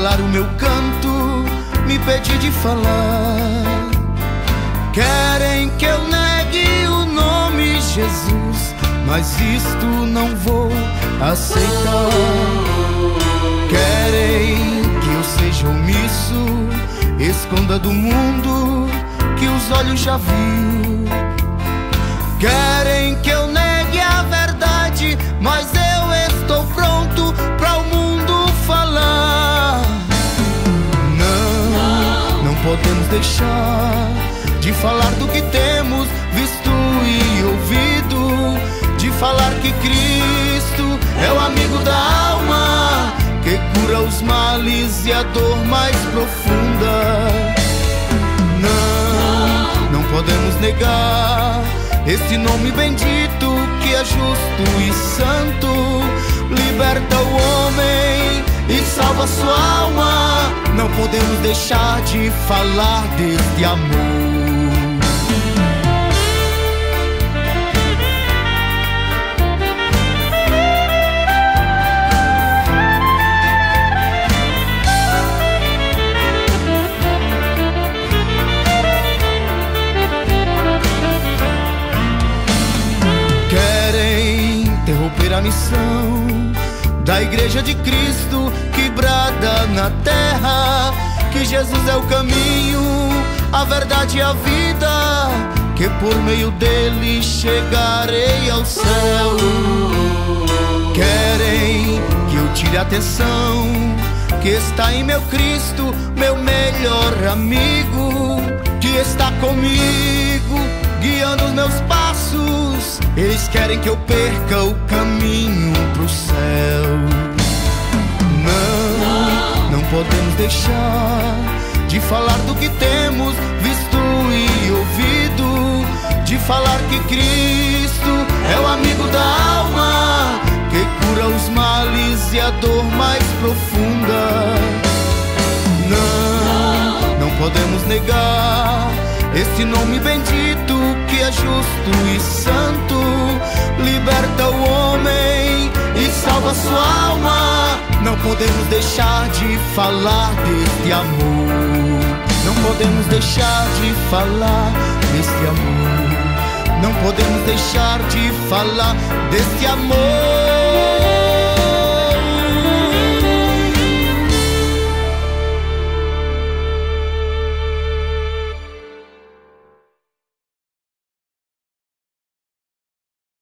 calar o meu canto, me pedir de falar. Querem que eu negue o nome Jesus, mas isto não vou aceitar. Querem que eu seja omisso, esconda do mundo que os olhos já viu. Querem que eu negue a verdade, mas eu estou pronto para o mundo falar. Não podemos deixar de falar do que temos visto e ouvido, de falar que Cristo é o amigo da alma, que cura os males e a dor mais profunda. Não podemos negar esse nome bendito que é justo e santo, liberta o homem e salva sua alma. Não podemos deixar de falar deste amor. Interromper a missão da Igreja de Cristo que brada na terra que Jesus é o caminho, a verdade e a vida, que por meio dele chegarei ao céu. Querem que eu tire a atenção que está em meu Cristo, meu melhor amigo, que está comigo, guiando os meus passos. Eles querem que eu perca o caminho pro céu. Não podemos deixar de falar do que temos visto e ouvido, de falar que Cristo é o amigo da alma, que cura os males e a dor mais profunda. Não podemos negar esse nome bendito que é justo e santo, liberta o homem e salva sua alma. Não podemos deixar de falar deste amor. Não podemos deixar de falar deste amor. Não podemos deixar de falar deste amor.